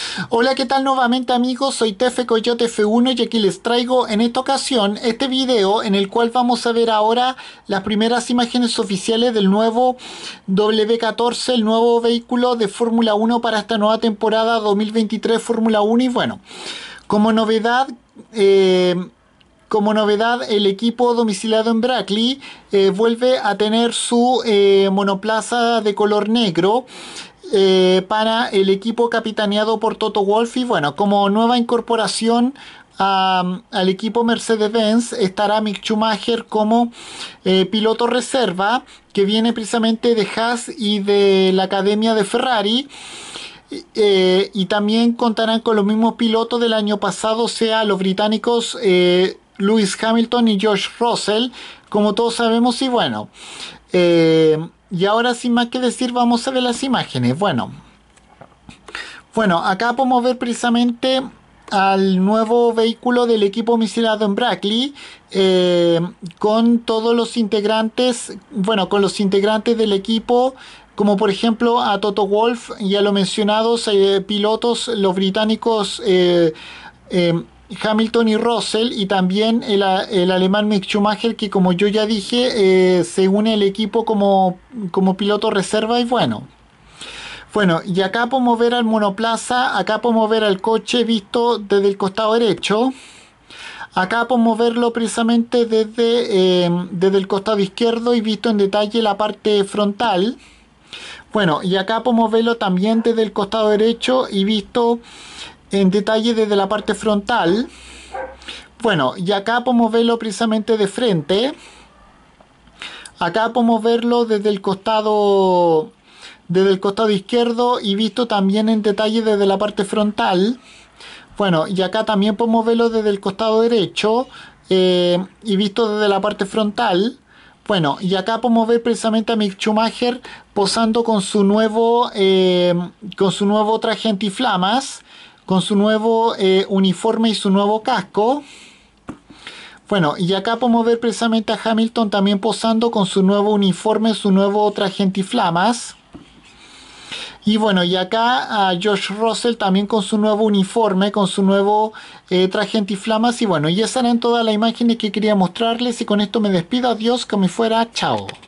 Hola, ¿qué tal nuevamente amigos? Soy Tefe Coyote F1 y aquí les traigo en esta ocasión este video en el cual vamos a ver ahora las primeras imágenes oficiales del nuevo W14, el nuevo vehículo de Fórmula 1 para esta nueva temporada 2023 Fórmula 1 y bueno, como novedad... eh, como novedad, el equipo domiciliado en Brackley vuelve a tener su monoplaza de color negro para el equipo capitaneado por Toto Wolff. Y bueno, como nueva incorporación al equipo Mercedes-Benz estará Mick Schumacher como piloto reserva, que viene precisamente de Haas y de la academia de Ferrari. Y también contarán con los mismos pilotos del año pasado, o sea, los británicos Lewis Hamilton y George Russell, como todos sabemos. Y bueno, y ahora sin más que decir, vamos a ver las imágenes. Bueno, acá podemos ver precisamente al nuevo vehículo del equipo misilado en Brackley, con todos los integrantes, bueno, con los integrantes del equipo, como por ejemplo a Toto Wolff y a los mencionados pilotos, los británicos eh, Hamilton y Russell, y también el alemán Mick Schumacher, que como yo ya dije, se une al equipo como piloto reserva. Y bueno, y acá podemos ver al monoplaza, acá podemos ver al coche visto desde el costado derecho. Acá podemos verlo precisamente desde el costado izquierdo y visto en detalle la parte frontal. Bueno, y acá podemos verlo también desde el costado derecho y visto en detalle desde la parte frontal. Bueno, y acá podemos verlo precisamente de frente. Acá podemos verlo desde el costado izquierdo y visto también en detalle desde la parte frontal. Bueno, y acá también podemos verlo desde el costado derecho y visto desde la parte frontal. Bueno, y acá podemos ver precisamente a Mick Schumacher posando con su nuevo traje antiflamas, con su nuevo uniforme y su nuevo casco. Bueno, y acá podemos ver precisamente a Hamilton también posando con su nuevo uniforme, su nuevo traje antiflamas. Y bueno, y acá a George Russell también con su nuevo uniforme, con su nuevo traje antiflamas. Y bueno, y esas eran todas las imágenes que quería mostrarles. Y con esto me despido. Adiós, como fuera. Chao.